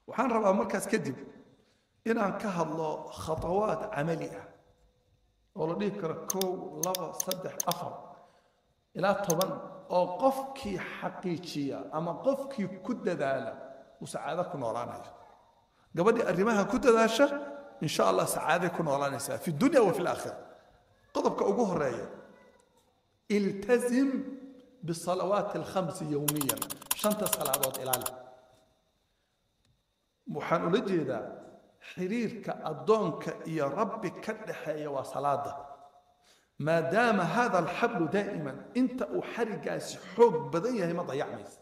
waxaan rabaa markaas kadib inaan ka hadlo khatawaad camali ah oo la dhihi karo 1 2 3 4 ilaa 10 oo qofkii xaqiijiya ama qofkii ku dadaala uu sacaado ku noolaanayo gabadhii arrimaha ku dadaasha insha Allah sacaado ku noolaanaysa fi dunya wa fil aakhirah qodobka ugu horeeya iltazim بالصلوات الخمس يوميا شنت صلوات ilaali waxaan ula jeedaa xiriirka adoonka iyo rabbi ka dhaxeeya waa salaada maadaama hada alxablu daa'iman inta uu xarigaasi xoog badan yahay ma dayacmaysa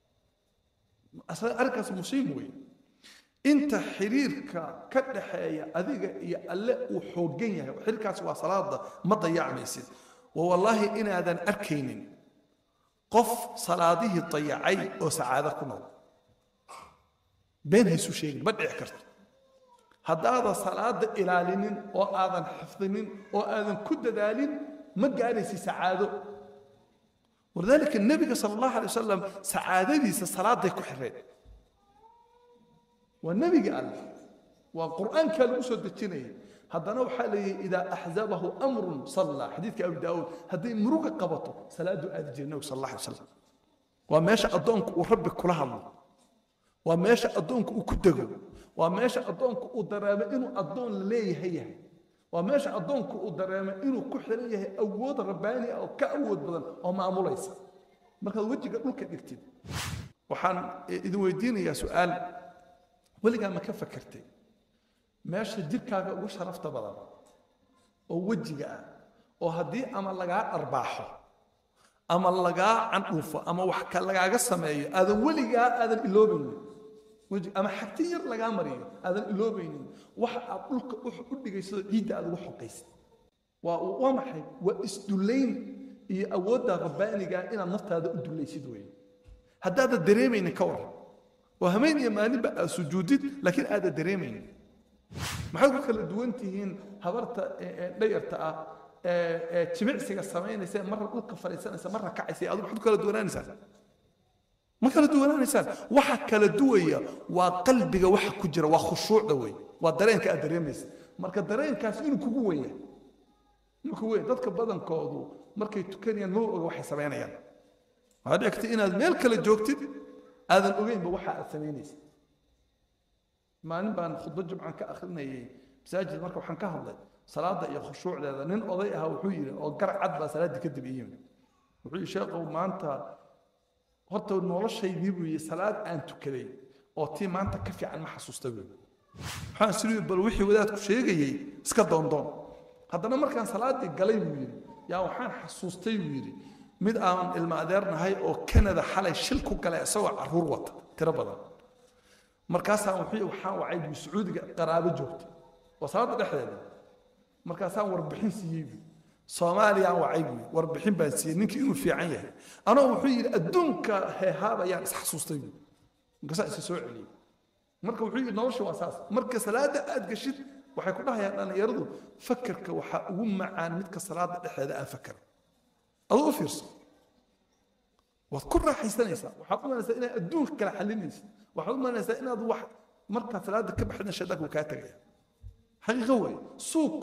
arkaas musiib weyn inta xiriirka ka dhaxeeya adiga iyo alle uu xoogan yahay xiriirkaasi waa salaada ma dayacmaysid wallahi inaadan arkaynin qof salaadihii dayacay oo sacaado ku nool been haysu sheegin ma dhici karto haddaada salaada ilaalinin oo aadan xifdinin oo aadan ku dadaalin ma gaaraysi sacaado ولذلك النبي صلى الله عليه وسلم سعادتي صلاة كحرين والنبي قال والقرآن كان يسود التنين هذا نوع حالي إذا أحزبه أمر صلى حديث أبي داود هذه مروق قبطه صلاة أدجي النبي صلى الله عليه وسلم وما يشاء أدونك وربك كلها الله وما يشاء أدونك وكدقه وما يشاء أدونك ودرامة إنه أدون ليه هي وما يشاء أدونك ودرامة إنه كحرية أود رباني أو كأود بدن أو معمول ليس مركز وجهك لك نكتب وحن إذا ويديني يا سؤال ولقى ما كفكرتي ماشي جيبكاga ugu sharafta badan oo wajiga oo hadii ama laga arbaaxo ama laga canufo ama wax ka lagaaga sameeyo aadan waliga aadan iloobayn waji ama xaqtiyar laga mariyo aadan iloobayn wax aad dhulka u dhigayso ciida aad ugu xoqaysid waa maxay waa isduleyn iyo awoodda rabbaaniga inaad naftaada u dulaysid weey haddaad dareemaynin ka war waa hameen iyo maalin ba sujuudid laakiin aad dareemaynin maxay ku kala duwan tihiin habarta dhayarta ah jimicsiga sameynaysa marna dhulka fariisanaysa marna kacaysa aad wax kala duwanaanaysaa ma kala duwanaanaysaa waxa kala duwaya waa qalbiga waxa ku jira waa khushuucda way waa dareenka aad dareemaysa marka dareenkaas inuu kugu weeyaa markuu weey dadka badankoodu markay tukanayaan ma oga waxay sameynayaan waxa dhigta inaad meel kala joogtid aadan ogeynba waxa aad sameynaysa maalin baan khudbad jumcan ka akhrinayay masaajid marka waxaan ka hadlay salaada iyo khushuucdeeda nin oday ah wuxuu yiri oo garcad baa salaadii kadib iyimid wuxuu sheekhu maanta horta noloshaydii buu yiri salaad aan tukaday oo tii maanta ka fiican ma xasuustay waxaan sidii bal wixii wadaadku sheegayay iska doondoon haddana markaan salaadii galay buu yiri yaa waxaan xasuustay buu yiri mid aan ilma adeernahay oo Canada xalay shil ku galay isagoo caruur wata tiro badan markaasaan waxaan wacay Sacuudiga qaraabo joogto oo salaada dhexdeeda markaasaan warbixin siiyay Soomaaliya wacay warbixin baan siiyay ninkii inuu fiican yahay ana wuxuu yiri adduunka heehabayaan is xasuustay markaas is soo celiyay marka wuxuu yiri nolosha waa saas marka salaada aad gashid waxay ku dhahayaan dhalinyaradu fakarka waxa ugu macaan midka salaada dhexdeeda aan fakar adoo fiirso وكل راح يستنيسا وحاول ما نسينا الدون كلا حلينيس وحاول ما نسينا ضوح مركز ثلاثة كم حدنا شدك وكاتجة حقيقة هو سوق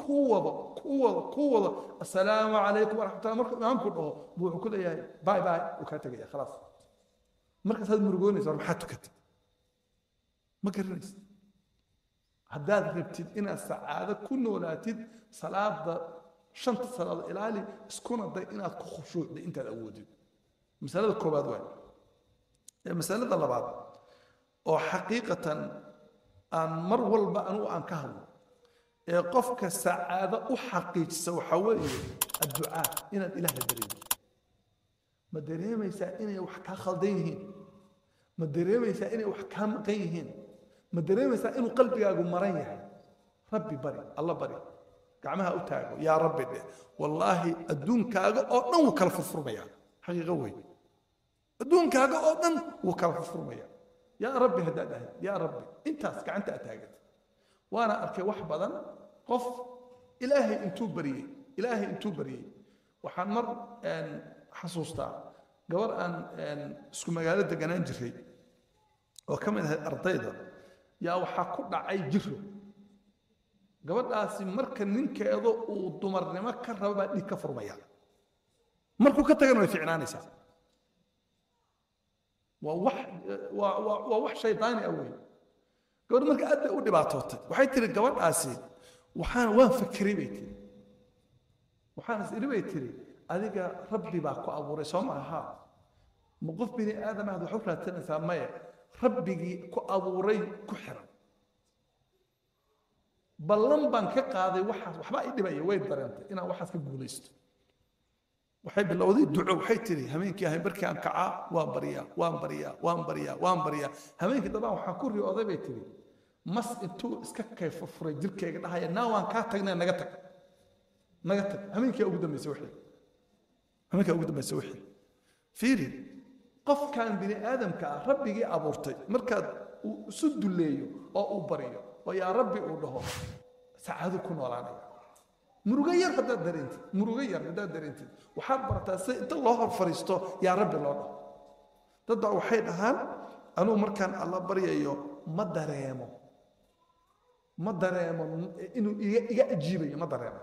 قوة السلام عليكم ورحمة الله مركز معهم كله بوح كله يا باي باي وكاتجة خلاص مركز هذا مرجوني صار محطة كت ما كرنيس هداد ربتد إن السعادة كل ولاتد صلاة شنط صلاة العالي سكون الضي إن خشوع ده أنت الأودي مسألة الكوباد وين مسألة اللبعض وحقيقة أن مر والبا أنو أن كهو قفك السعادة أحقيق سو حوالي الدعاء إن الإله الدريم ما دريم يسائني وحكا خلدينهن ما دريم يسائني وحكا مقيهن ما دريم يسائني قلبي أقول مريح ربي بري الله بري قعمها أتاقو يا ربي ده والله الدون كاقو أو نوك الفرمية حقيقة وين دون كاغا أوضن وكاغا فرمية يا ربي هداده يا ربي انت أنت أتاقد وانا أركي وحبضا قف إلهي انتو بري وحان مر أن حصوصتا قبل أن اسكو مقالة دقنان جري وكم من الأرضيضة yaa waxaa ku dhacay jiro gabadhaasi marka ninkeedu uu dumarnimo ka rabo baa dhig ka furmaya markuu ka tagana way ficnaanaysaa waa wax shaydaani ah wey gabadh marka aad bay u dhibaatootay waxay tiri gabadhaasi waan fakiray bay tiri waxaan is iri bay tiri adiga rabbi baa ku abuuray soo maaha ma qof bini aadam ah wuxuu raadsanaysaa maya rabbigii ku abuuray ku xiran ballan baan ka qaaday waxba i dhibaya way dareentay inaan waxaas ka guulaysto waxay bilowday duco waxay tiri habeenkii ahay markii aan kacaa waan baryaa habeenkii dabaan waxaan ku riyooday bay tiri mas intuu iska kayfo furay jirkeyga dhahaya naa waan kaa tagnay naga tag habeenkii ugu dambeysay wixii fiiri qofkan bini aadamka ah rabbigii abuurtay markaad isu duleeyo oo uu bariyo oo yaa rabbi uu dhaho saacadu ku noolaanaya murugo yar haddaad dareentid waxaad barataa si inta loo hor fariisto yaa rabbi loo dhaho dad baa waxay dhahaan anuu markaan alla baryayo ma dareemo inuu iga ajiibayo ma dareemo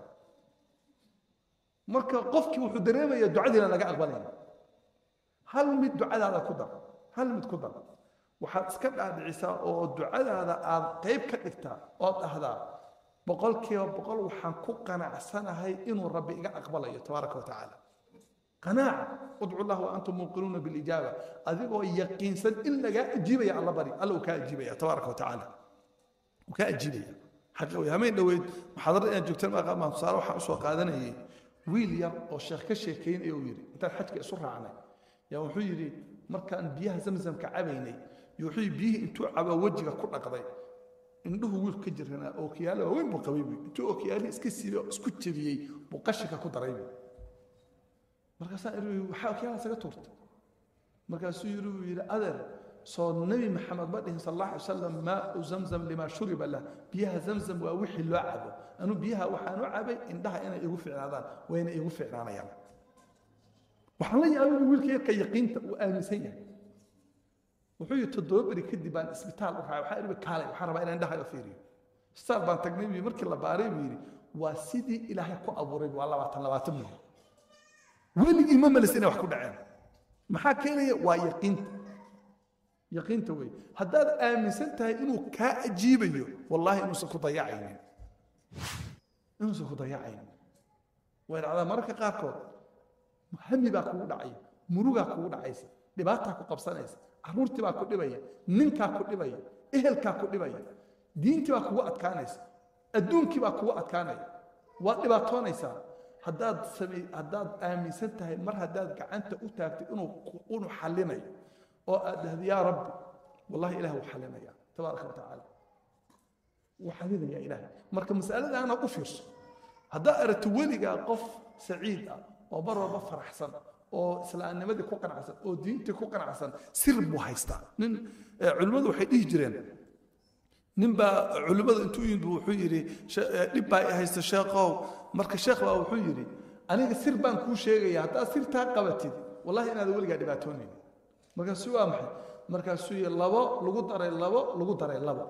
marka qofkii wuxuu dareemaya ducadiina laga aqbalaya hal mid ducadaada ku dar waxaad iska dhaadhicisaa oo ducadaada aad qayb ka dhigtaa oo dhahdaa boqolkiiba boqol waxaan ku qanacsanahay inuu rabbi iga aqbalayo tabaaraka wa tacaala qanaaca udcu allah wa antum muuqinuuna bilijaaba adigoo yaqiinsan in lagaa ajiibaya alla bari alla uu kaa ajiibaya tabaaraka wa tacaala uu kaa ajiibaya xaqi way hameen dhoweyd muxaadarada inaan joogtaan maan tusaale waxaan usoo qaadanayay wiil yar oo sheekh ka sheekeynaya uu yidhi intaan xajka isu raacnay yaa wuxuu yidhi markaan biyaha zamzamka cabaynay wuxuu biyihii intuu caba wejiga ku dhaqday indhuhu wiil ka jirnaa oo kiyaalo weyn buu qabay intuu oo kiyaali iska siibay isku jabiyay buu qashika ku daray markaasaan iri waxa kiyaala saga tuurtay markaasuu yiri adeer soo nabi maxamed ba dhihin sallallahu alayhi wasallam ma zamzam lima shuriba la biyaha zamzam waa wixii loo cabo anu biyaha waxaan u cabay indhaha inay igu ficnaadaan wayna igu ficnaanayaan waxaan la yaabay wiilkii ka yaqiinta uu aaminsan yahay wuxuu yiri todobari kadib baan isbitaal u raacay waxaan kaalay waxaan rabaa inaan indhaha fiiriyo isbitaal baan tagnay markii la baaray yiri waa sidii ilaahay ku abuuray waa 20 milyan weligii ma malaysay wax ku dhaceen maxaa keenaya waa yaqiinta way haddaad aaminsan tahay inuu kaa ajiibayo wallahi inuusan ku dayacaynin way dhacdaa mararka qaarkood hami baa kugu dhacaya murugaa kugu dhacaysa dhibaataa ku qabsanaysa caruurtii baa ku dhibaya ninkaa ku dhibaya ehelkaa ku dhibaya diintii baa kugu adkaanaysa adduunkii baa kugu adkaanaya waad dhibaatoonaysaa haddaad aaminsan tahay mar haddaad gacanta u taagtay inuu xallinayo oo aad dhahdo yaa rabbi wallahi ilaah wuu xallinaya tabaaraka wa tacaala wuu xallinaya ilaahay marka masaladaana u fiirso haddaad aragto weligaa qof saciid ah oo mar walba faraxsan oo islaamnimadii ku qanacsan oo diintii ku qanacsan sir buu haystaa nin culimmadu waxay dhihi jireen ninbaa culimmadu intuu yimid wuxuu yidhi dhib baa i haysta sheekhow marka sheekh baa wuxuu yidhi aniga sir baan kuu sheegaya haddaad sirtaa qabatid wallahi inaad weligaa dhibaatoonaynin markaasuu waa maxay markaasuu yidhi labo lagu daray labo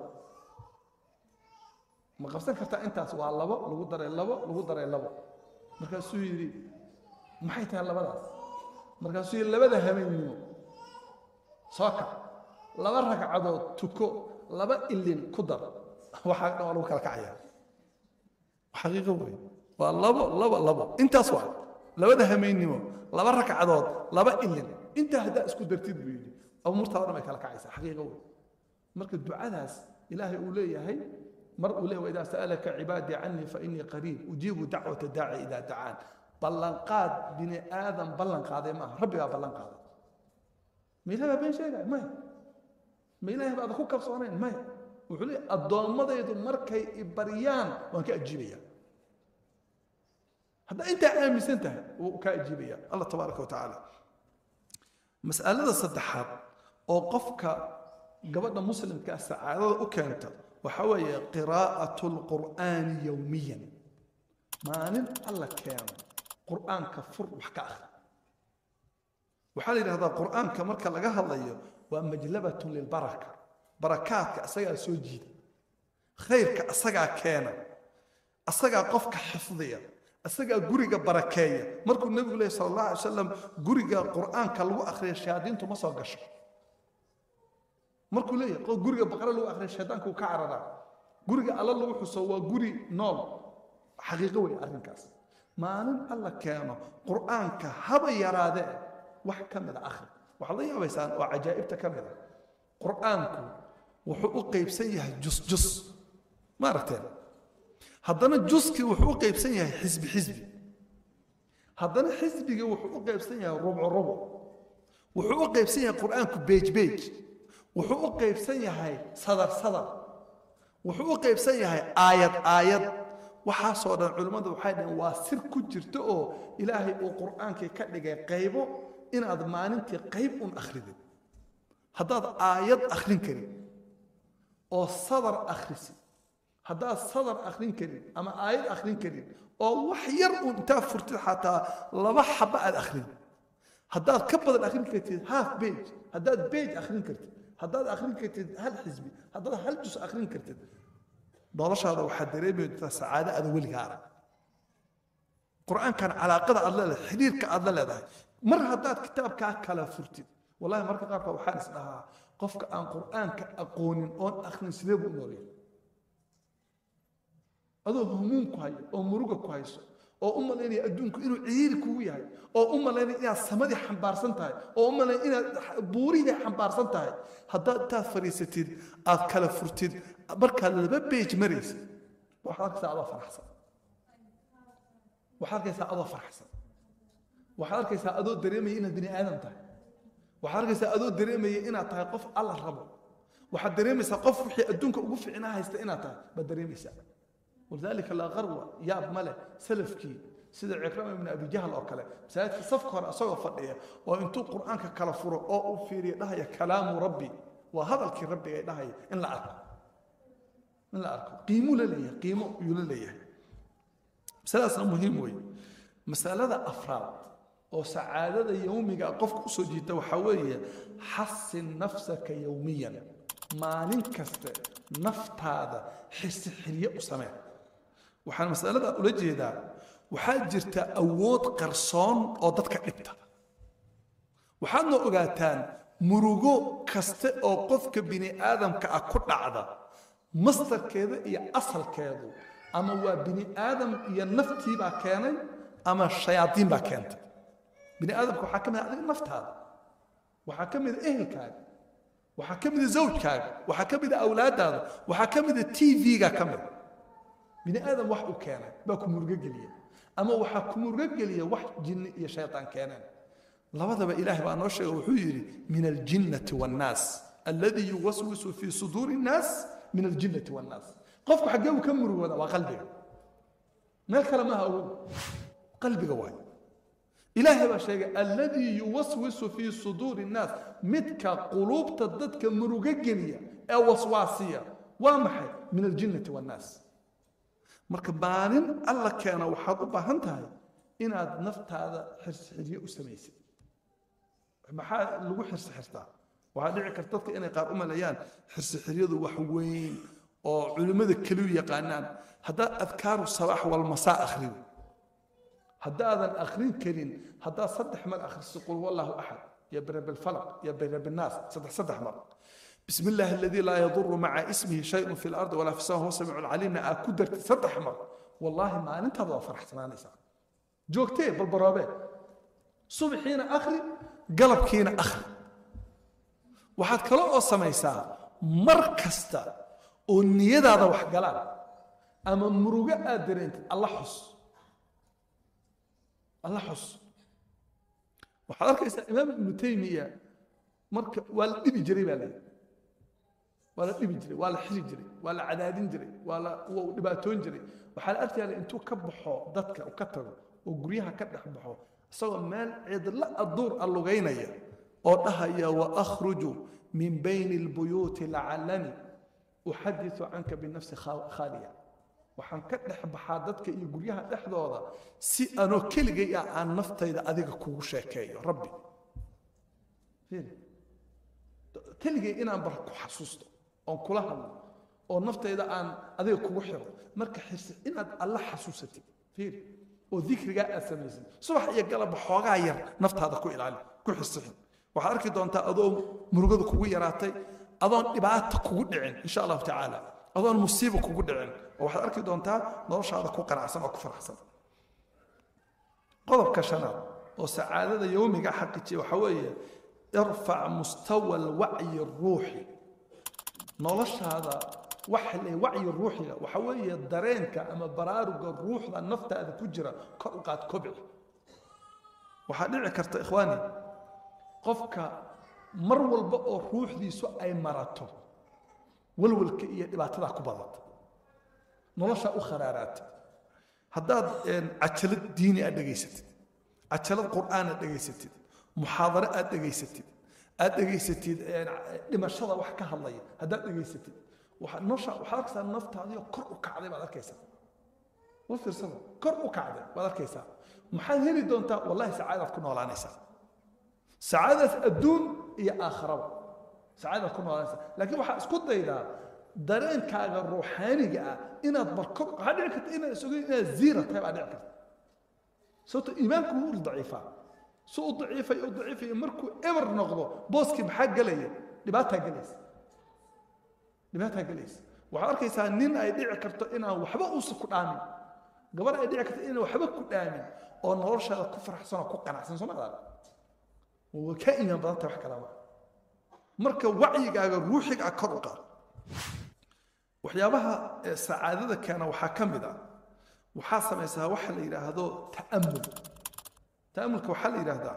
ma qabsan kartaa intaas waa labo lagu daray labo markaasuu yidhi maxay tahay labadaas markaasuu yidhi labada habeennimo soo kac 2 ragcadood tuko 2 ilin ku dar waxaa dhan lagu kala kacayaa xaqiiqo weyn waa labo intaas waa labada habeennimo 2 ragcadood 2 ilin inta haddaa isku dartid buu yidhi umurtaada dhan bay kala kacaysaa xaqiiqo weyn marka ducadaas ilaahay uu leeyahay mar uu leeyahay idaa sa'alaka cibaadii cannii fa innii qariib ujiibu dacwata daaci idaa dacaan ballanqaad bini aadam ballan qaaday maaha rabbigaa ballan qaaday ma ilahay baa been sheegaya maya ma ilahay baada ku kalsoonayn maya wuxuu leeyahay addoommadaydu markay i baryaan waan ka ajiibaya haddaa intaa aaminsan tahay wuu ka ajiibaya allah tabaaraka wa tacaala mas'alada saddexaad oo qofka gabadha muslimka sacaadada u keenta waxa weeye qiraa'atu lqur'aani yowmiyan maalin alla keeno qur'aanka fur wax ka akhri waxaa la yidhahdaa qur'aanka marka laga hadlayo waa majlabatun lilbaraka barakaadka asagaa soo jiida khayrka asagaa keena asagaa qofka xifdiya asagaa guriga barakeeya markuu nabigu leeyahay sallallahu alayhi wasallam guriga quraanka lagu akhriyo shayaadiintu ma soo gasho markuu leeyahay guriga baqara lagu akhriyo shaydaanku ka cararaa guriga alla lagu xuso waa guri nool xaqiiqo way arrinkaas maalin alla keeno quraanka haba yaraade wax kamid akhri waxa la yaabaysaan oo ajaa'ibta kamid quraanku wuxuu u qaybsan yahay jus ma aragteen haddana juskii wuxuu u qaybsan yahay xisbi haddana xisbiga wuxuu u qaybsan yahay rubuc wuxuu u qaybsan yahay quraanku beej wuxuu u qaybsan yahay sadar wuxuu u qaybsan yahay aayad waxaasoo dhan culimmadu waxay dhaheen waa sir ku jirta oo ilaahay uu qur'aankii ka dhigay qaybo inaad maalintii qayb un akhridid haddaad aayad akhrin karin oo sadar akhrisid haddaad sadar akhrin karin ama aayad akhrin karin oo wax yar un intaa furtid xataa laba xaba aad akhrin haddaad ka badan akhrin kartid half page haddaad page akhrin kartid haddaad akhrin kartid hal xisbi haddaad hal jus akhrin kartid noloshaada waxaad dareemaysaa sacaado aad weligaa arag qur'aankan calaaqada aad leedahay xiriirka aad la leedahay mar haddaad kitaabkaa kala furtid wallahi marka qaarkood waxaan is dhahaa qofka aan qur'aanka aqoonin oon akhrin sidee buu noolyahay adoo humuum ku hayo oo muruga ku hayso oo u malaynaya adduunku inuu ciiri kugu yahay oo u malaynaya inaad samadii xambaarsan tahay oo u malaynaya inaad buurihii xambaarsan tahay haddaad intaad fadhiisatid aad kala furtid markaad laba beej maraysid waxaad arkaysaa adoo faraxsan waxaad arkaysaa adoo dareemaya inaad bini aadam tahay waxaad arkaysaa adoo dareemaya inaad tahay qof alla rabo waxaad dareemaysaa qof wixii adduunka ugu fiicnaa haysta inaad tahay baad dareemaysaa ولذلك لا غروة ياب ملك سلفكي سيد عكرمة بن أبي جهل أو كله سيد صفقة أصوات فضية وإنتو القرآن ككلفور أو في رأي كلام ربي وهذا الكي ربي رأي إن لا أركو قيموا لليه قيموا يلليه مسألة مهم وي مسألة أفراد أو سعادة يومي قفك أسجيت وحوية حسن نفسك يوميا ما ننكست نفط هذا حس حرية أسماء waxaan mas'alada ula jeedaa waxaa jirta awood qarsoon oo dadka dhibta waxaadna ogaataan murugo kaste oo qofka bini aadamka ah ku dhacda mastarkeeda iyo asalkeedu ama waa bini aadam iyo naftii baa keenay ama shayaadiin baa keentay bini aadamka waxaa ka mid ah adiga naftaada waxaa ka mid ah ehelkaaga waxaa ka mid ah zawjkaaga waxaa ka mid ah awlaadaada waxaa ka mid ah TV-ga ka mid bini aadam wax u keenay baa ku murugo geliya ama waxaa ku murugo geliya wax jinni iyo shaytaan keeneen labadaba ilaahay baa noo sheegay wuxuu yidhi min aljinnati wannaas alladii yuwaswisu fii suduuri nnaas min aljinnati wannaas qofku xaggee uu ka murugooda waa qalbiga meel kale maaha ogow qalbiga waay ilaahay baa sheegay alladii yuwaswisu fii suduuri nnaas midka quluubta dadka murugo geliya ee waswaasiya waa maxay min aljinnati wannaas marka maalin alla keena waxaad u baahan tahay inaad naftaada xirxiryo u samaysid maxaa lagu xirxirtaa waxaa dhici karta dadka inay qaar u maleeyaan xirxiryadu wax weyn oo culimada kaliya yaqaanaan haddaad adkaaru sabaax wal masaa akhriyo haddaadan akhrin karin haddaad saddex mar akhriso qul wallahu axad ya birabbil falaq ya birabbil naas saddex mar بسم الله الذي لا يضر مع اسمه شيء في الأرض ولا في السماء هو السميع العليم أكدرت صدح مرة والله ما أنت هذا فرحت أنا نسا جوكتي بالبرابة صبحين أخري قلب كينا أخري وحد كلا أصميسا مركزتا والنيادة هذا وح قلال أما مروجة أدرينت الله حس وحضرك إمام ابن تيمية مركز والإبي جريبة لي ولا dhibi jiray wala xiri jiray wala cadaadin jiray wala dhibaatoon jiray waxa la arkayaa intuu ka baxo dadka uu ka tago oo guryaha ka dhex baxo isagoo meel cidla aduur allugaynaya oo dhahaya wa akhruju min bayni albuyut la'allani uhaddithu anka bi nafsi khaliya waxaan ka dhex baxaa dadka iyo guryaha dhexdooda si anoo keligay aan naftayda adiga kugu sheekeeyo rabbi keligay inaan bar ku xasuusto oon kula hadlo oo naftayda aan adiga kugu xiro marka xirsi inaad alla xasuusatid fiir oo dikriga aad samaysid subax iyo galab xoogaa yar naftaada ku ilaali ku xirsiin waxaad arki doontaa adoo murugada kugu yaraatay adoon dhibaato kugu dhicin insha Allah taala adoon musiibo kugu dhicin waxaad arki doontaa noloshaada ku qanacsan oo ku faraxsan qodobka shanaad oo sacaadada yawmiga xaqiijiyo waxa weeye irfa mustawa alwacyi الروحي noloshaada waxa la wacyi ruuxiga waxa weeye dareenka ama baraaruga ruuxda naftaada ku jira kor u qaad kobci waxa dhici karta ikhwaani qofka mar walba oo ruuxdiisu ay marato walwalka iyo dhibaatada ku badata nolosha u kharaaraat haddaad cajalad diini aad dhageysatid cajalad qur'aan aad dhageysatid muxaadaro aad dhageysatid dhimashada wax ka hadlaya haddaad dhageysatid waxaad arkaysaa naftaadii kor u kacday baad arkaysaa u fiirsada kor u kacday baad arkaysaa maxaad heli doontaa wallahi sacaadaad ku noolaanaysaa sacaadaas adduun iyo aakhiraba sacaadaad ku noolaanaysaa laakiin waxaa isku daydaa dareenkaaga ruuxaaniga ah inaad barkor waxaa dhici karta inaad isogeyn inaad ziira tahay baa dhici karta sababto iimaanku wuu daciifaa soo u daciifay markuu eber noqdo booskii maxaa gelaya dhibaataa gelaysa waxaad arkaysaa nin ay dhici karto inaan waxba uusan ku dhaamin gabar ay dhici karto inaan waxba ku dhaamin oo noloshaada ku faraxsan oo ku qanacsan soo maadaada waa ka iimaan badan tahay wax kalama marka wacyigaaga ruuxiga kor u qaad waxyaabaha sacaadada keena waxaa ka mid ah waxaa samaysaa waxa la yidhaahdo ta'amulka waxaa la yidhaahdaa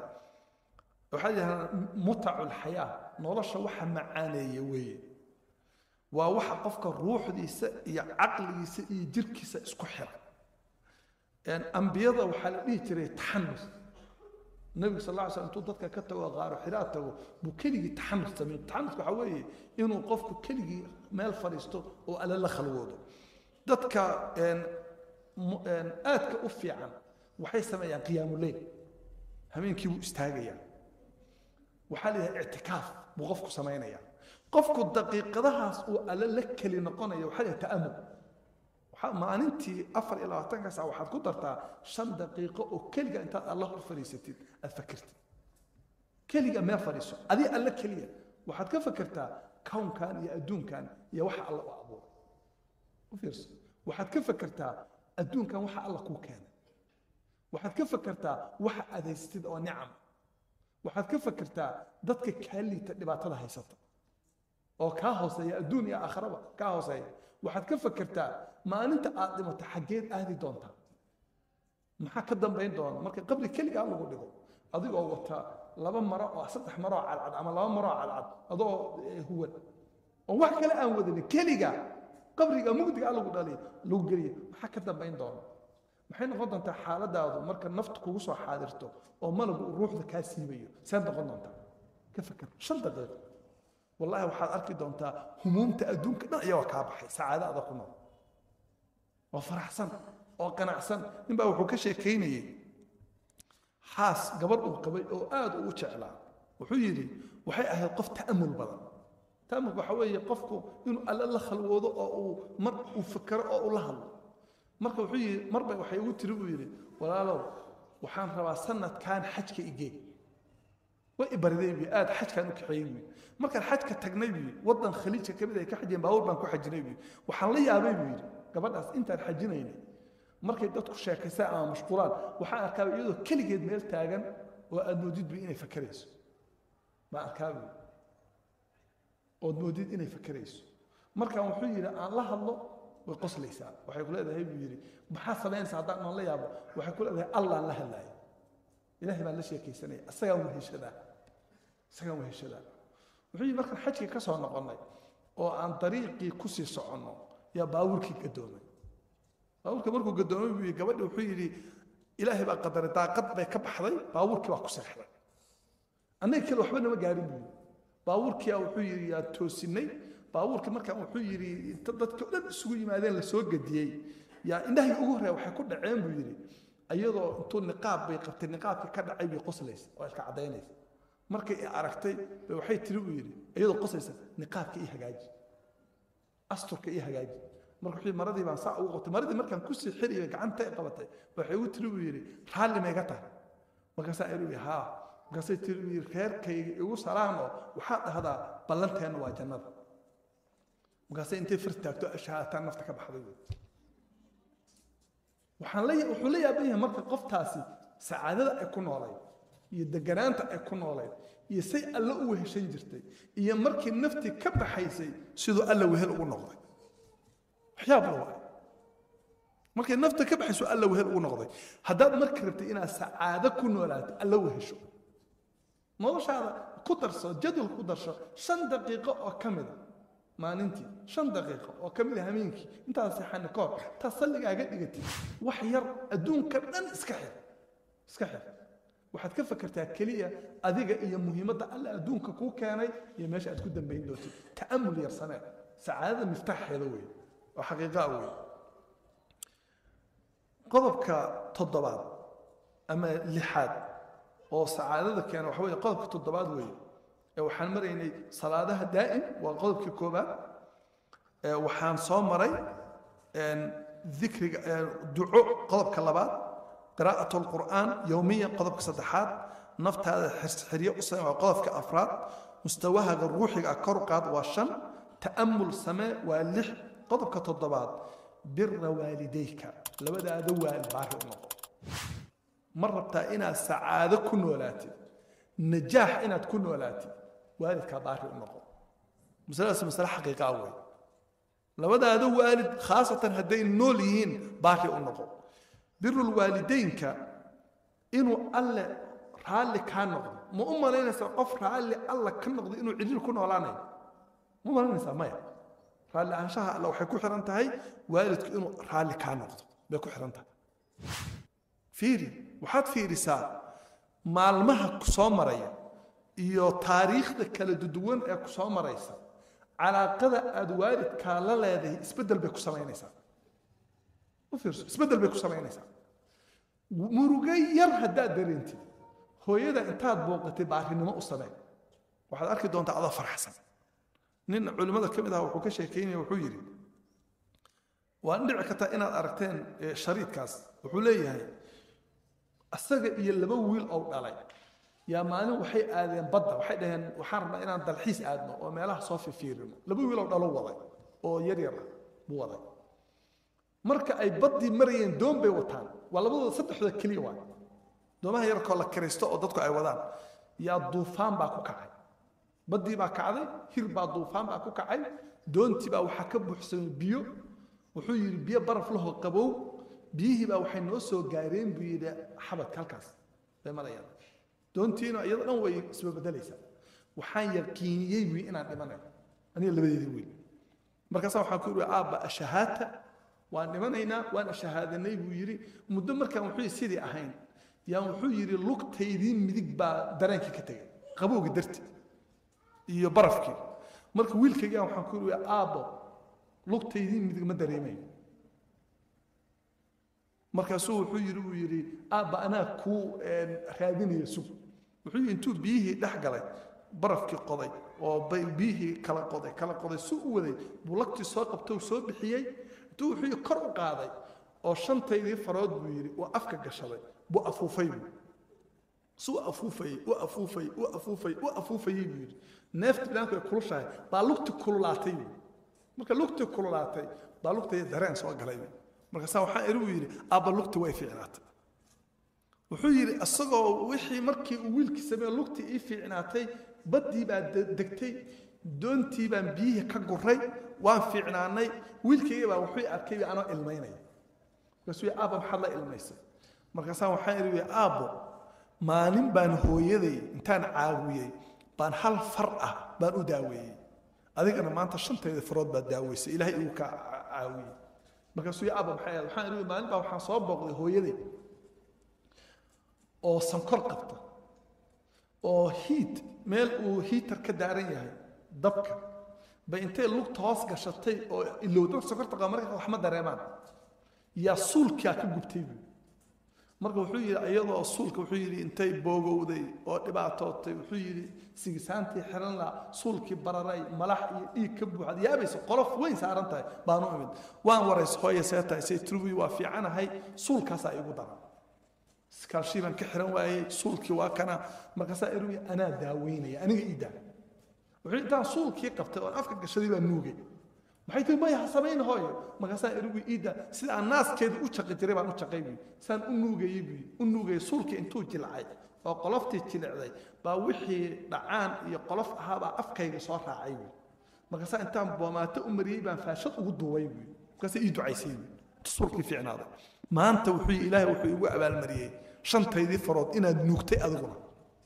mutacu lxayaa nolosha waxa macaaneeya weeye waa waxa qofka ruuxdiisa iyo caqligiisa iyo jirkiisa isku xira ambiyada waxaa la dhihi jiray taxanus nabiga sal alla alay slam intuu dadka ka tago qaaro xiraa tago buu keligii taxanus sameyn taxanusku waxaa weeye inuu qofku keligii meel fadhiisto oo alle la khalwoodo dadka aadka u fiican waxay sameeyaan qiyaamuleyl habeenkii buu istaagayaa waxaa la yidhaha ictikaaf buu qofku samaynayaa qofku daqiiqadahaas uu alle la keli noqonayo waxaa la yidhaha ta'amul maalintii 24 saac waxaad ku dartaa 5 daqiiqo oo keliga intaad alla hor fadhiisatid aad fakirtid keliga meel fadhiiso adii alla keliya waxaad ka fakirtaa kownkan iyo adduunkan iyo waxa alla u abuuray u fiirso waxaad ka fakirtaa adduunkan waxa alla kuu keenay waxaad ka fakirtaa waxa aad haysatid oo nicam waxaad ka fakirtaa dadka kaa liita dhibaatada haysata oo kaa hooseeya adduun iyo aakhiraba kaa hooseeya waxaad ka fakirtaa maalinta aad dhimato xaggeed aadi doontaa maxaa ka dambayn doona marka qabri keligaa lagu dhigo adigoo wata 2 maro oo 3 maro cadcad ama 2 maro cadcad adoo huwan oo wax kale aan wadin keliga qabriga mugdiga lagu dhaliyo lagu geliyo maxaa ka dambayn doona maxay noqon doontaa xaaladaadu marka naftu kugu soo xaadirto oo malagu ruuxda kaa siibayo saan noqon doontaa ka fakir 5 daqiiqo wallahi waxaad arki doontaa humuumta adduunka dhan ayaa ka baxay saacadaada ku nool waa faraxsan oo qanacsan in baa wuxuu ka sheekeynayay xaas gabar uu qabay oo aad u jeclaa wuxuu yiri waxay ahayd qof ta'amul badan ta'amul waxa weeye qofku inuu alla la khalwoodo oo uu mar uu fikiro oo uu la hadlo marka wuxuu yiri marba waxay ugu tiri uu yiri walaalow waxaan rabaa sanadkan xajka igee way ibaradaybi aad xajkan u kaxeeyay markaan xajka tagnay wadan khaliijka kamid ay ka xajeen baawur baan ku xajinay waxaan la yaabay buu yiri gabadhaas intaan xajinaynay markay dadku sheekaysaa ama mashquulaan waxaan arkaa iyadoo kaligeed meel taagan oo aad moodid inay fakarayso ma arkaa oo moodid inay fakarayso markaan wuxuu yiri aan la hadlo way qoslaysaa waxay ku leedahay buu yiri maxaa sameynaysaa haddaan aan la yaabo waxay ku leedahay allah la hadlaayo ilaahay baan la sheekaysanay asagaa weheshadaa wuxuu yiri markaan xajkii ka soo noqonnay oo aan dariiqii ku sii soconno yaa baawurkii gadoomay baawurka markuu gadoomay buu gabadhi wuxuu yiri ilaahay baa qadaray daaqad bay ka baxday baawurkii baa ku seexday annaga kale waxba nama gaarin buu baawurkii wuxuu yiri yaa toosinay baawurkii markaan wuxuu yiri inta dadka dhan isugu yimaadeen la soo gadiyay yaa indhahay ugu horeey waxay ku dhaceen buu yiri ayadoo intuu niqaab bay qabtay niqaabkii ka dhacay bay qoslaysa oo iska cadaynaysa markay aragtay waxay tiri uu yiri ayadoo qoslaysa niqaabkii i hagaaji asturka iyo hagaaji marka wixii maradii baan saa ugu qotay maradii markaan ku sii xiriyo gacanta ay qabatay waxay u tiri yiri raalli ma iga tahay markaas ay yiri ha markaas ay tiri yiri reerkayga igu salaamo waxa dhahdaa ballanteena waa jannada markaas intay firtaagto ashaataan nafta ka baxday wuxuu la yaabay marka qoftaasi saacadada ay ku noolay iyo deganaanta ay ku noolay iyo say alla u weheshan jirtay iyo markii nafti ka baxaysay sidoo alla wehel ugu noqday waxyaabo waa markii nafta ka baxayso alla wehel ugu noqday haddaad markii rabtay inaad saacado ku noolaato alla wehesho noloshaada ku darso jadwal ku darso 5 daqiiqo oo kamid maalintii 5 daqiiqo oo kamid habeenkii intaas saxan koor ta salligaaga dhigatay wax yar adduunka dhan iska xir waxaad ka fakartaa kaliya adiga iyo muhiimadda alla adduunka ku keenay iyo meesha aad ku dambeyn doonto ta'ammul yar samee saacada miftaxeeda weey oo xaqiiqo weey qodobka toddobaad ama lixaad oo saacadada keena waxa weeye qodobka toddobaad weey waxaan maraynay salaadaha daa'im waa qodobka koobaad waxaan soo maray ذكر دعاء قلب كلابات قراءة القرآن يوميا قلب كصدحات نفط هذا حرية أصلا وقلب كأفراد مستواها الروحي أكرقات وشن تأمل سماء واللح قلب كتضبات بر والديك لبدا دوا البار مرة بتاعنا سعادة كن ولاتي نجاح إن تكون ولاتي والدك بار النقو مسألة حقيقة أول لبدا دوا والد خاصة هدين نوليين بار النقو بر الوالدين إنه الله رالي كان نقضي مو أما لينا سقف رالي الله كان نقضي إنه عدل كون ولانا مو لينا سمايا رالي عنشاها لو حيكون حرنتهاي والدك إنه رالي كان نقضي بيكون حرنتها فيري وحد في رسالة مالمها كسامرية iyo taariikhda kala duwan ee ku soo maraysa calaaqada aad waalidka la leedahay isbedel bay ku sameynaysaa u fiirso isbedel bay ku sameynaysaa murugay yar hadaa dareentid hooyada intaad booqatay baarinimo u samee waxaad arki doontaa adoo faraxsan nin culimada kamid ah wuxuu ka sheekeynay wuxuu yiri waan dhici kartaa inaad aragteen shariidkaas wuxuu leeyahay asaga iyo laba wiil oo dhalay يا مالين وحي آذين بدر وحي دهن وحرنا إن الدلحيس آذنا ومالها صافي فيرنا لبوي لو دلوا وضعي أو يرير بوضعي مركا أي بدي مريين دوم بيوتان ولا بدو صدق هذا كليوان دوما هي ركوا لك كريستو أو ضدك أي ودان يا ضوفان باكو كعي بدي باكعدي هير با ضوفان باكو كعي دون تبا وحكب حسن بيو وحي بيو برف له قبو بيه با وحي نوسو غارين بيدا حبت كالكاس بمريان دونتينا أيضاً هو سبب دليسة وحان يركيني وي إنا دمنا أنا اللي بدي وي مركز وحان كورو آبا الشهادة وأن دمنا وأنا الشهادة نيبو يري مدمر كان وحي سيدي أهين يا وحي يري لوك تيدين مديك با درانكي كتاي قبوك درتي يبرفكي مركز ويلكي يا وحان كورو آبا لوك تيدين مديك ما دريمين مركزو وحي يري آبا أنا كو خاديني يسوق وحي انتو بيه دحقلي برفكي قضي وبيه كلا قضي سوء وذي بولكتي سو قبتو سو بخيي انتو وحي كر u qaaday oo shantaydi farood buu yiri oo afka gashaday buu afuufay soo afuufay buu yiri neeft bilaanku kulushahay baa lugti kululaatay marka lugti kululaatay baa lugtay dareen soo galay marka saa waxa uu yiri aba lugti way fiicnaatay wuxuu yiri asagoo wixii markii uu wiilkii sameeyay lugti ii fiicnaatay badii baa degtay doontii baan biyaha ka guray waan fiicnaanay wiilkayga baa wuxuu arkay anoo ilmeynay kasoo aaba maxad la ilmeysay markaas waxaan iri aabo maalin baan hooyaday intaan caawiyay baan hal far ah baan u daaweeyay adigana maanta shantayda farood baa daaweysay ilaahay uu ka caawiyay markaasuu aaba maxay waxaan iri maalin baa waxaan soo booqday hooyaday oo sankor qabta oo heat meel uu heater ka daaran yahay dabka ba intee lugta hoos gashatay oo ilowdo sankorta qamarka wax ma dareemaan ya suulka ka gubtay marka wuxuu yiri ayadoo suulka wuxuu yiri intay boogowday oo dhibaatootay wuxuu yiri sigisaantii xiran la suulkii bararay malax iyo dhiig ka buuxad yaabayso qolof weyn saaran tahay baanu imid waan warays hooyo seetay say trubi waa fiicanahay suulkaas ay ugu daran iskaashiban ka xiran waayay suulkii waa kana markaas iruwi ana daaweynaya aniga iida wuxuu intaan suulkii qabtay oo afka gashaday baa nuugay maxay tahay ma yahasameyn hooyo markaas iruwi iida sida aan naaskeedu u shaqi jiray baan u shaqeeyay san u nuugay suulkii intuu jilcay oo qoloftii jilicday baa wixii dhacaan iyo qolof ahaaba afkayga soo raacay markaas intaan boomaato u mariyay baan faashad ugu duubay markaas ii ducaysay suulkii fiicnaaday maanta wuxuu ilaahay wuxuu igu abaal mariyay shantaydii farood inaad nuugtay adiguna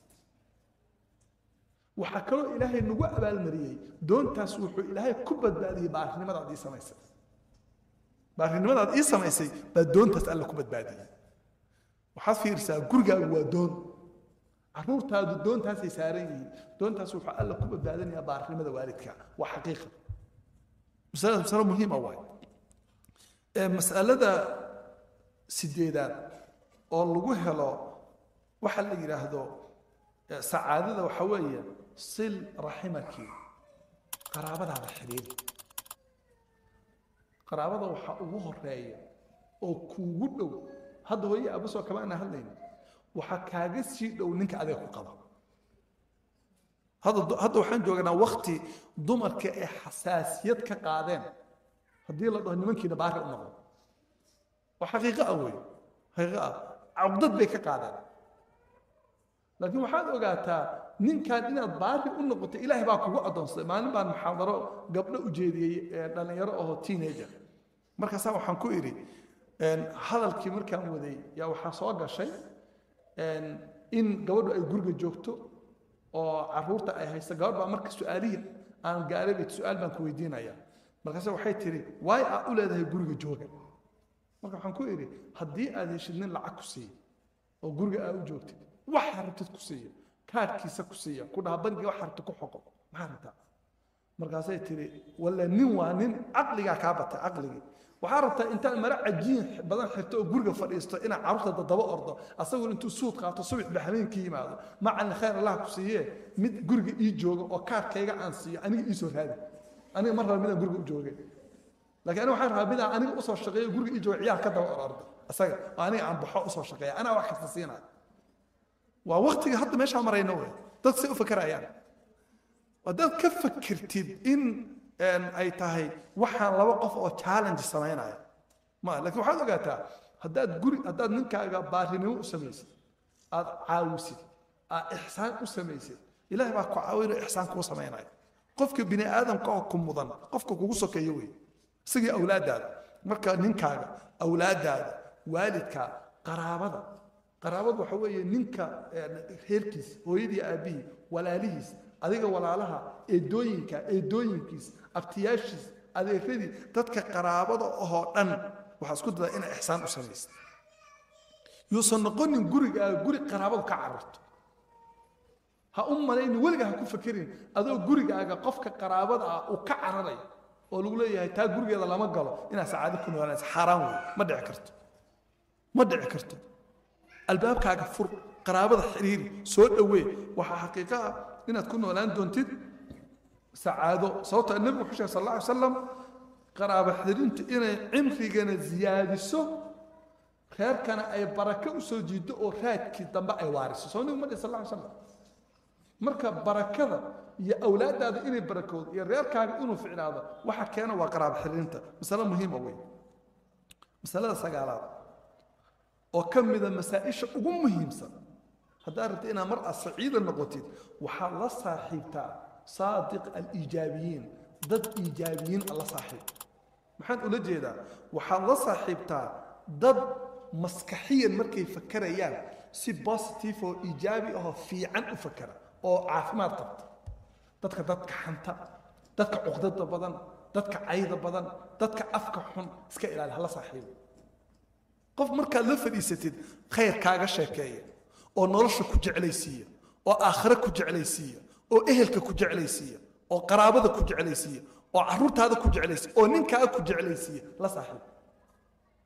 waxa kale ilaahay nagu abaal mariyay doontaas wuxuu ilaahay ku badbaadiyay baarinimada aad samaysay baarinimada aad samaysay baa doontaas alla ku badbaadiyay waxa fiirsaa gurigaagu waa doon caruurtaadu doontaas ay saaran yihiin doontaas wuxuu alla ku badbaadinayaa baarinimada waalidka waa xaqiiqo mas'alo muhiim ah waay mas'alada sideedaad oo lagu helo waxa la yiraahdo sacaadada waxa weeye sil rahimaki qaraabadaada xiriir qaraabada waxa ugu horeeya oo kuugu dhow hadda way abu soo kama ana hadlayna waxa kaaga sii dhow ninka adeeg ku qaba hadda waxaan joognaa waqti dumarka ay xasaasiyad ka qaadeen hadii la dhaho nimankiina baari u noqdo waxa xaqiiqo ah way xaqiiqo ah caqdad bay ka qaadeen laakiin waxaad ogaataa ninkan inaad baari u noqoto ilaahay baa kugu adoonsaday maalin baan muxaadaro gabdho u jeediyay dhalinyaro oo teenager markaas waxaan ku iri hadalkii markaan waday yaa waxa soo gashay in gabadhu ay guriga joogto oo caruurta ay haysto gabadh baa marka su'aalihi aan gaaray su'aal baan ku weydiinaya markaas waxay tiri way aa u leedahay guriga jooga marka waxaan ku iri haddii aad heshid nin lacag ku siiyo oo guriga aad u joogtid waxa rabtid ku siiyo kaarkiisa ku siiyo ku dhaha bangiga waxa rabtid ku xoqo maxaa rabtaa markaasay tiri walla nin waa nin aqliga ka batay aqligi waxaa rabtaa intaan mara cajiin badan xirto oo guriga fadhiisto ina caruurta daba ordo asagoo intuu suud qaato subax baxmeenkii yimaado macan khayr allah ku siiye mid guriga ii joogo oo kaarkayga aan siiyo aniga ii soo raadi aniga mar rabaa midaan guriga u joogay laakiin aniga waxaan rabaa midaan aniga u soo shaqeeyo guriga ii joogo ciyaar ka daba ordo asaga aniga aan baxo u soo shaqeeyo ana wax kasta siinaa waa waqtiga hadda meesha marayno way dad si u fakarayaan wadad ka fakirtid in ay tahay waxaan laba qof oo challenge sameynaya ma laakiin waxaad ogaataa haddaad ninkaaga baarinimo u samaysid aad caawisid aad ixsaan u samaysid ilaahay baa ku caawinaya ixsaan kuu sameynaya qofka bini aadamka oo ku mudan qofka kugu sokeeyo wey isagii awlaadaada marka ninkaaga awlaadaada waalidka qaraabada waxa weeye ninka reerkiis hooyadii aabihii walaalihiis adiga walaalaha eedooyinkiis abtiyaashiis adeeradii dadka qaraabada oo dhan waxa isku dada in ihsaan u sameeysto yuusan noqonin guriga guri qaraabada ka cararto ha umaleyn waliga ha ku fakirin adoo gurigaaga qofka qaraabada ah uu ka cararay oo lagu leeyahay taa gurigeeda lama galo ina saacado ku noolaas xaraam wey ma dhici karto albaabkaaga fur qaraabada xiriir soo dhaweey waxa xaqiiqo ah inaad ku noolaan doontid saacado sababtoo nabiga wuxuu sheegay sallallahu alayhi wasallam qaraabo xiriirintu inay cimrigana ziyaadiso reerkana ay barako u soo jiido oo raadkii dambe ay waariso soo nabiga sallallahu alayhi wasallam marka barakada iyo awlaadaada inay barakoodo iyo reerkaaga inuu ficnaado waxa keena waa qaraabo xiriirinta mas'ala muhiim ah weey mas'alada sagaalaad oo kamida masaa'isha ugu muhiimsan hadda rabta ina mar asciida noqotid waxa la saaxiibta saadiq al-iijabiyin dad iijabiyin alla saaxiib maxaan ula jeedaa waxa la saaxiibta dad maskaxiyan markay fakarayaan si positive oo iijabi ah fiican u fakara oo caafimaad qabta dadka xanta dadka cuqdada badan dadka cayda badan dadka afka xun iska ilaali hala saaxiib qof marka la fadhiisatid khayr kaaga sheekeeyo oo nolosha ku jeclaysiiyo oo aakhira ku jeclaysiiyo oo ehelka ku jeclaysiiyo oo qaraabada ku jeclaysiiyo oo caruurtaada ku jeclaysiiyo oo ninkaaga ku jeclaysiiyo la saaxiib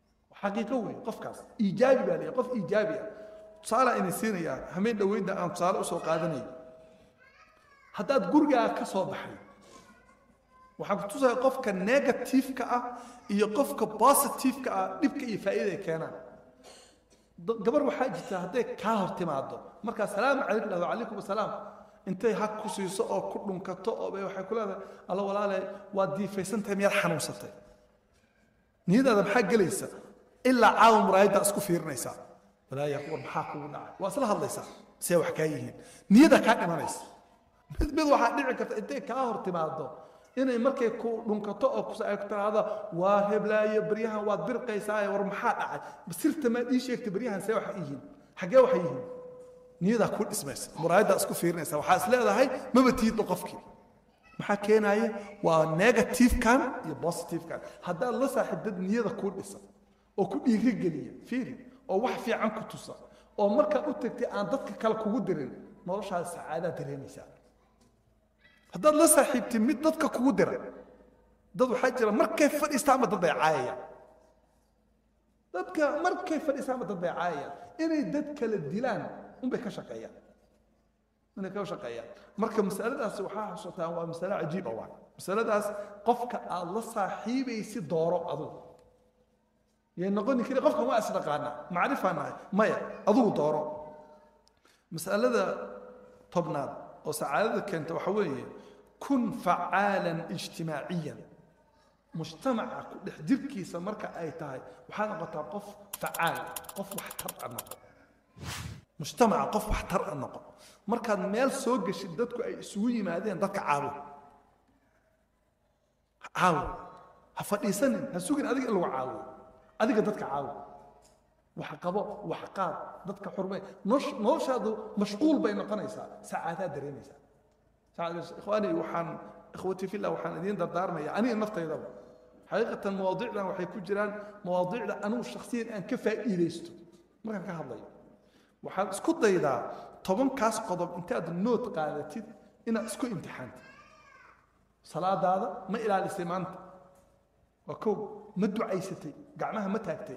حقيقة وين قف كاس إيجابي بالي قف إيجابي صار إني سينيا همين دويدا أن صار أسوق قادني حتى تقرجع كصوب حي وحق توصل قف كنيجاتيف كأ يقف كبوزيتيف كأ نبكي فائدة كنا قبل وحاجة هذا كاهر تماده مركز سلام عليكم وعليكم السلام انت هاك كسيسو او كدون كتو او waxay ku leedahay alla walaale waa diifaysantahay miyad xanuunsatay niyadaada maxaa galaysa ilaa caaw muraayada isku fiirinaysa walaa yaqoon maxaa kugu dhacay waa isla hadlaysaa see wax ka yihiin niyada ka dhimanaysa mid waxa dhici karta intay ka hor timaado inay markay ku dhunkato oo ku saayirtaada waa heblaayo bariyahan waad birqaysaa war maxaa dhacay basirta ma ii sheegtay bariyahan see wax yihiin xagee wax yihiin niyada ku dhismaysa muraayada isku fiirinaysa waxa is leedahay ma batiid qofkii maxaa keenaya waa negative kan iyo positive kan hadaa la saaxiibad niyada ku dhisa oo ku dhiirigeliya fiiri oo wax fiican ku tusa oo marka u tagtay aan dadka kale kugu dirin noloshaada saacada dareemaysa hadaa la saaxiibtay mid dadka kugu dira dad waxa jira markay fadhiistaan dad ay caayaya dadka markay fadhiistaan dad ay caayaya inay dad kala dilaan bay ka shaqeeyaan inay ka shaqeeyaan marka mas'aladaas waxa xasuutaan waa mas'ala cajiib ah mas'aladaas qofka aad la saaxiibaysi dooro adigu yee noqon kari qofka ma asdaqaana macrifana maya adigu dooro mas'alada tobnaad oo saacadada keenta waxa weeye kun fa'aalan ijtimaaciyan mujtamaca ku dhex jirkiisa marka ay tahay waxa noqotaa qof fa'aal qof wax tar noqo مجتمع قف واحتر النقط مركز ميل سوق شدتكو أي سوي مادين ضك عاو هفدي سنة هسوق هذيك اللي عاو هذيك ضك عاو وحقبه وحقاب ضك حرمة نوش هذا مشغول بين قنيسة ساعات درينيسة ساعات إخواني وحن إخوتي في الله وحن دين دارنا يعني النفط يضرب حقيقة المواضيع لنا وحيكون جيران مواضيع أنا شخصيا أن كفاء إليستو مركز كهذا waxaad isku daydaa 10 kaas qodob intaad note qaadatid inaad isku imtixaanto salaadaada ma ilaalisay maanta waa koob ma ducaysatay gacmaha ma taagtay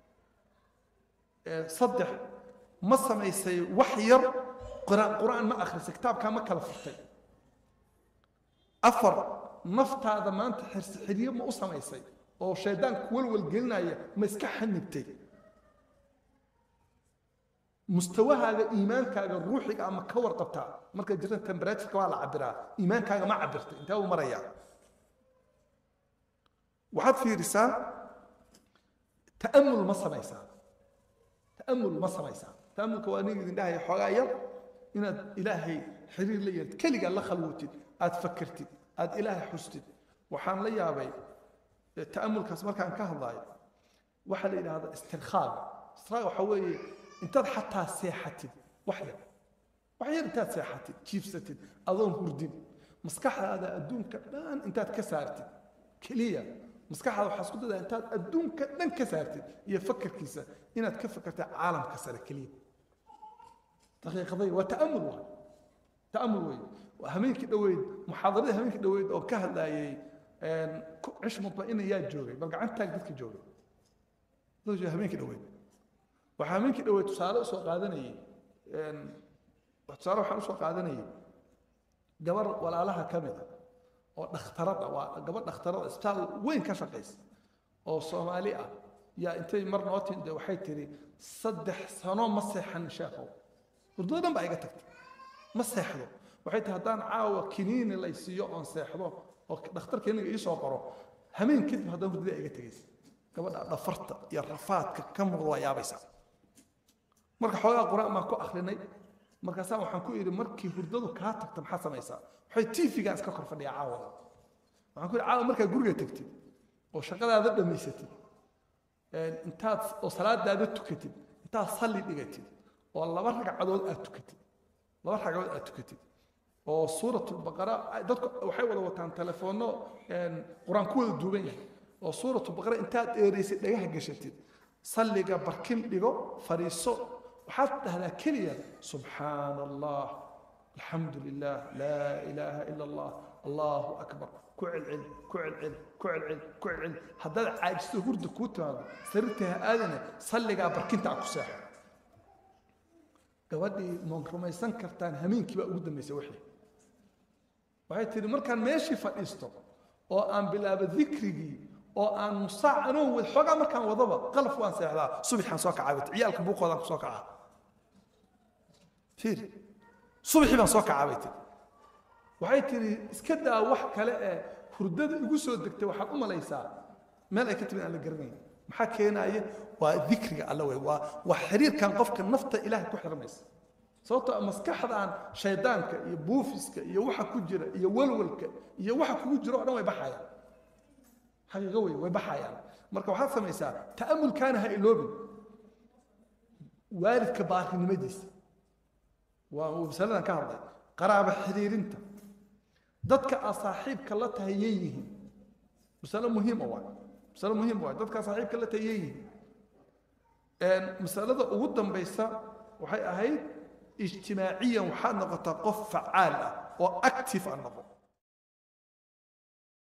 saddex ma samaysay wax yar quraan ma akhrisay kitaabka ma kala furtay afar naftaada maanta xiriyo ma u samaysay oo shaydaanku walwal gelinaya ma iska xanibtay مستواها إيمانك الروحي أما كور قبتها مركز جرنا تمبراتشر كوالا عبرها إيمانك ما عبرت أنت أول مرة يعني وحد في رسالة تأمل مصر ميسا تأمل مصر ميسا تأمل كوانين إلهي حقايا إن إلهي حرير لي كلي الله خلوتي أتفكرتي أد إلهي حستي وحان لي أبي التأمل كاسمر كان كهضاي وحل إلى هذا استرخاء وحوي انت حتى سيحتي وحده وحير انت سيحتي جيفستي اظن هردين مسكح هذا ادون كدان انت كسرتي كليه مسكح هذا حسكود انت ادون كدان كسرتي يفكر كيسه ان تفكرت عالم كسر كليه دقيقه ضي وتامل تامل وين وهمينك دويد محاضره همينك دويد او كهدايي عش مطمئن يا جوغي بل قعنتك دك جوغي لو همينك دويد waxaa minki dhaway tusaale soo qaadanayay tusaale waxaan soo qaadanayay gabar walaalaha kamid ah oo dhakhtarada waa gabadh dhakhtarada isbitaal weyn ka shaqeysa oo Soomaali ah yaa intay mar nootin waxay tiri 3 sano ma seexan sheekhow hurdoodan baa iga tagtay ma seexdo waxay tahay hadaan caawa kiniin la isiyo on seexdo oo dhakhtarkeena ii soo qoro hameen kadib hadaan hurdada iga tagaysa gabadha dhafarta iyo rafaadka ka muuqda yaabaysa marka xoogaa quraan ma ku akhrinay markaas waxaan ku yiri markii hurdadu ka tagto maxaa samaysaa waxay TV-ga iska kor fadhiya caawada waxaan ku yiri caawa marka guriga tagtid oo shaqadaada dhameysatid intaad oo salaadaada tukatid intaad salli dhigatid oo laba ragcadood aad tukatid oo suuratul baqara dadku waxay wada wataan telefoonno quraan ku wada duuban yahay oo suuratul baqara intaad eeraysid dhagaha gashatid salliga barkin dhigo fariiso وحتى هذا كلية سبحان الله الحمد لله لا إله إلا الله الله أكبر كعل هذا عاجز هرد كوتا سرتها آذنه صلي بركنت على كساح قوادي من رميسان كرتان همين كبا أود ما يسوي وهي تري مركان ماشي فايستو أو أن بلا بذكري أو أن مصعنه والحاجة مركان وضبط قلف وان سهلا صبح حنسوك عابت عيالك بوق ولا سوك عاب فير صبح ما سوك عابت وهي تري اسكدا wax kale ee hurdada igu soo degtay waxa u malaysaa meel ay ka timid aan la garanayn maxaa keenaya waa dhikriga alla waa xiriirkan qofka nafta ilaahay ku xirmaysa sababtoo maskaxdaan shaydaanka iyo buufiska iyo waxa ku jira iyo walwalka iyo waxa kugu jiro oo dhan way baxayaan xaqiiqo way baxayaan marka waxa samaysaa ta'amulkaana ha iloobin waalidka baarinimadiisa waa masaladan ka hadlay qaraaba xiriirinta dadka saaxiibka la tahayeeyeen mas'ala muhiim ah dadka saaxiibka la tahayeeyeen masalada ugu dambaysa waxay ahayd ijtimaaciyan waxa noqota qof facaal ah oo active ah noqo